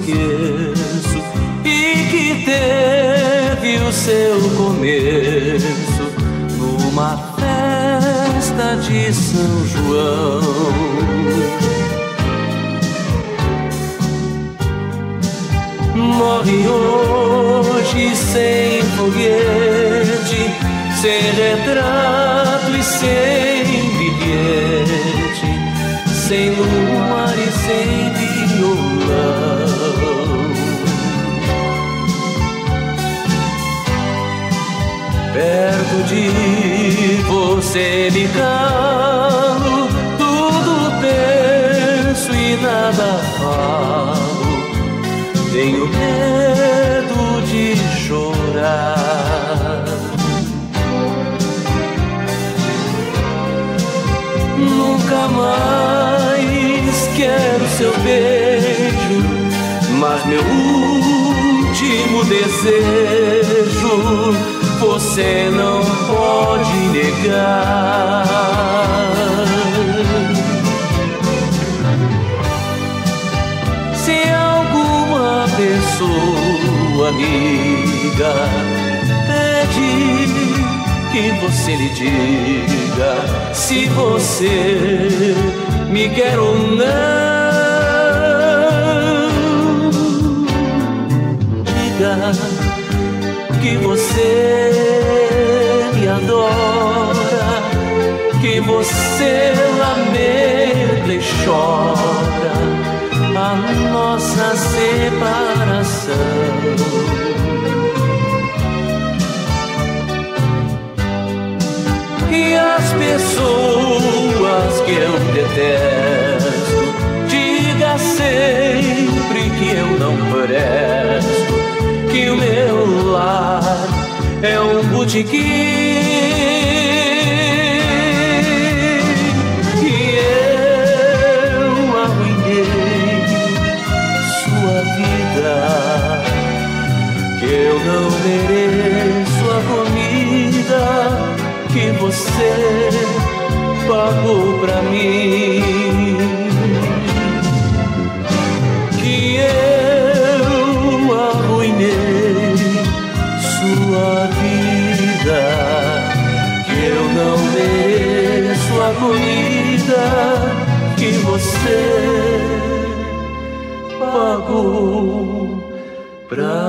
esqueço e que teve o seu começo numa festa de São João. Morre hoje sem foguete, sem retrato e sem bilhete, sem luar e sem violão. Perto de você me calo, tudo penso e nada falo. Tenho medo de chorar. Nunca mais quero seu beijo, mas meu último desejo você não pode negar. Se alguma pessoa amiga pede que você lhe diga se você me quer ou não, diga que você me adora, que você lamenta e chora a nossa separação. E as pessoas que eu detesto, diga sempre que eu não presto, que o meu lar é um botequim, que eu arruinei sua vida, que eu não mereço a comida que você pagou pra mim, que eu arruinei sua vida, que eu não mereço a comida que você pagou pra